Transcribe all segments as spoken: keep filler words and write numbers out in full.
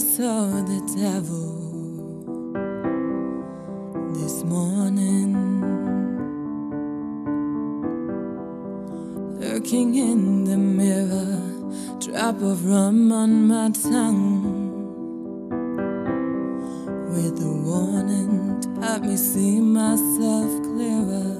saw the devil this morning, lurking in the mirror, drop of rum on my tongue, with a warning to help me see myself clearer.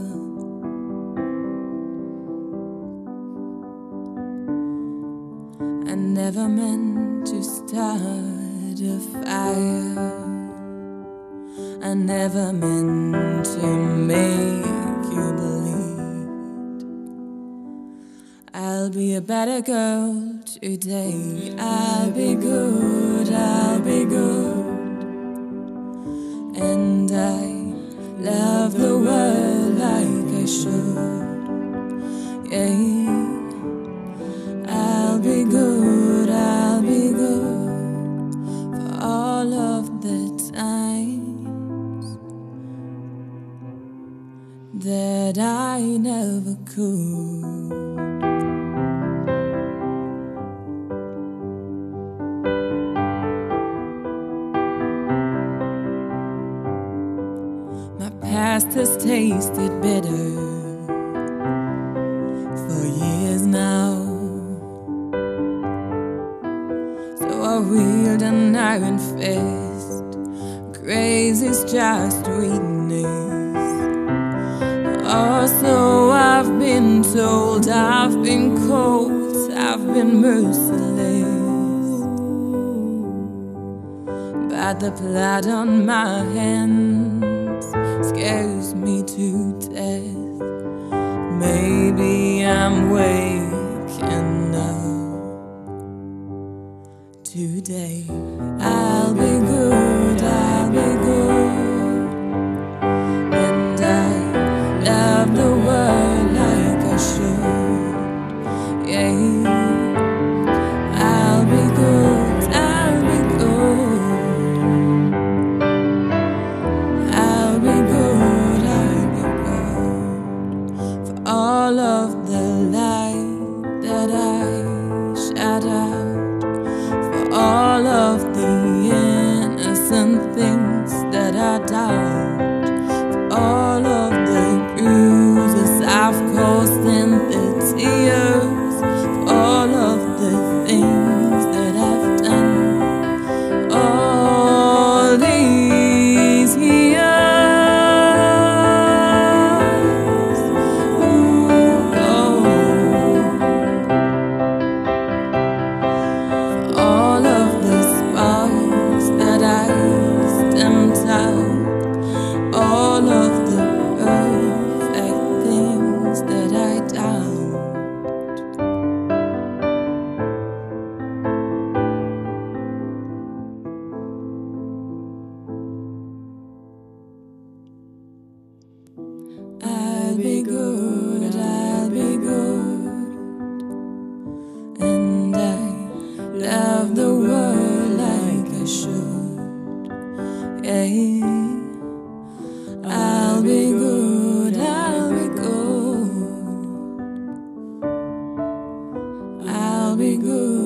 I never meant to start a fire, I never meant to make you bleed. I'll be a better girl today. I'll be good, I'll be good. And I love the world like I should. Yeah, I'll be good, I'll be good for all of the times that I never could. My past has tasted bitter for years now, so I wield an iron fist. Grace is just weakness. Also, I've been told I've been cold, I've been merciless, but the blood on my hands scares me to death. Maybe I'm waking up today. I'll be good, I'll be good. And I love the world like I should. Yeah, I'll be good, I'll be good. I'll be good, I'll be good for all of the light that I shut out, for all of the innocent things that I doubt, for all of the bruises I've caused and the tears, for all of the things that I've done all these years. Ooh, oh. For all of the sparks that I stamped out, all of the perfect things that I doubt. I'll be good, I'll be good. And I love the world like I should. Yeah, I'll be good, I'll be good. I'll be good.